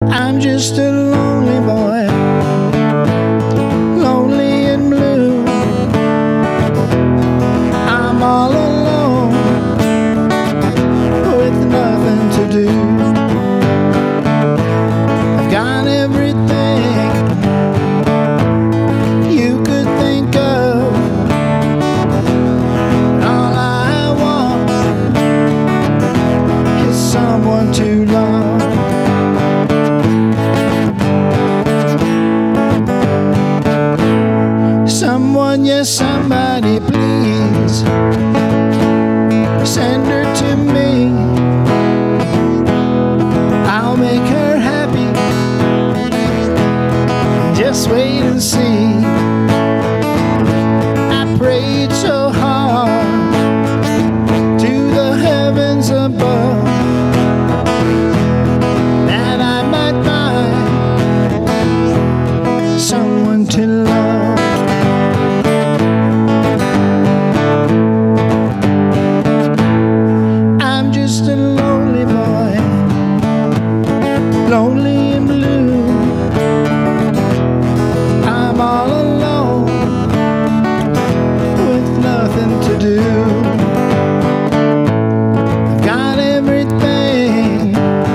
I'm just a lonely boy, lonely and blue. I'm all alone with nothing to do. I've got everything you could think of, but all I want is someone to love. Someone, yes, somebody, please send her to me. I'll make her happy. Just wait and see. I prayed so hard to the heavens above that I might find someone to love. Lonely and blue, I'm all alone with nothing to do. I've got everything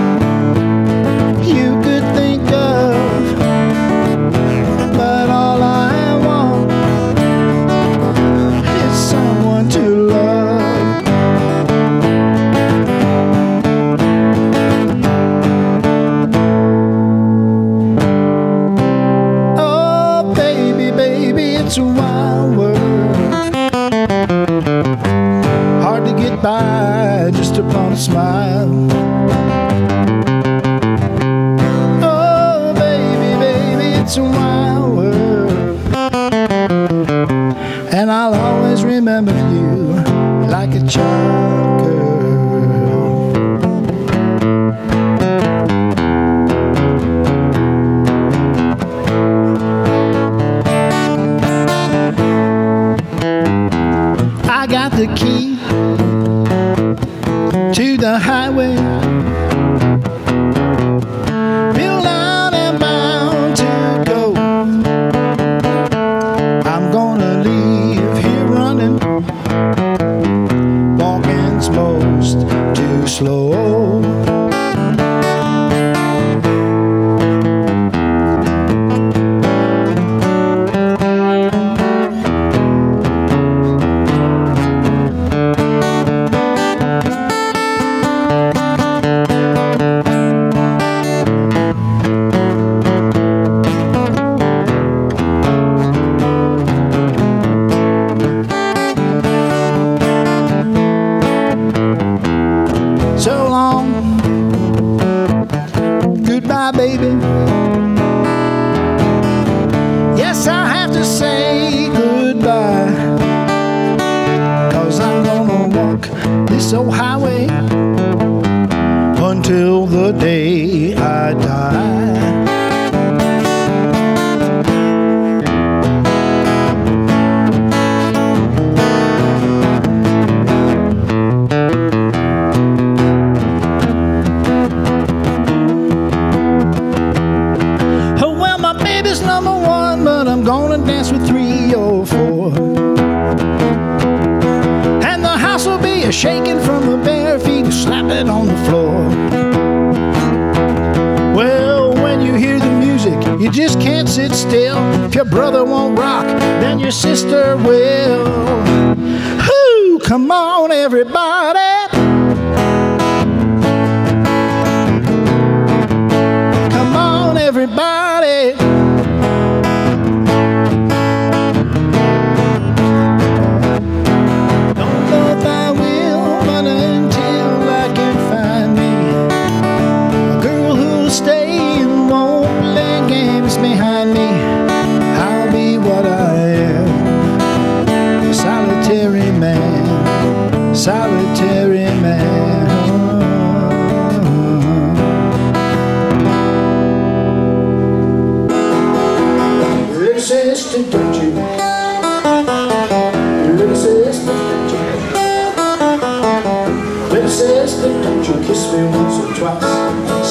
you could think of, but all I want is someone to love. It's a wild world, hard to get by just upon a smile. Oh, baby, baby, it's a wild world, and I'll always remember you like a child girl. I got the key to the highway, built out and bound to go. I'm gonna leave here running, walking's most too slow. So long, goodbye, baby. Yes, I have to say goodbye, 'cause I'm gonna walk this old highway until the day I die. Number one, but I'm gonna dance with 3 or 4, and the house will be a shaking from the bare feet slapping on the floor. Well, when you hear the music, you just can't sit still. If your brother won't rock, then your sister will. Whoo, come on, everybody. Come on, everybody. Behind me, I'll be what I am, solitary man, solitary man. Little sister, don't you? Little sister, don't you? Little sister, don't you kiss me once or twice?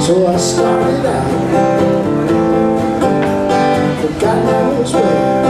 So I started out, for God knows where.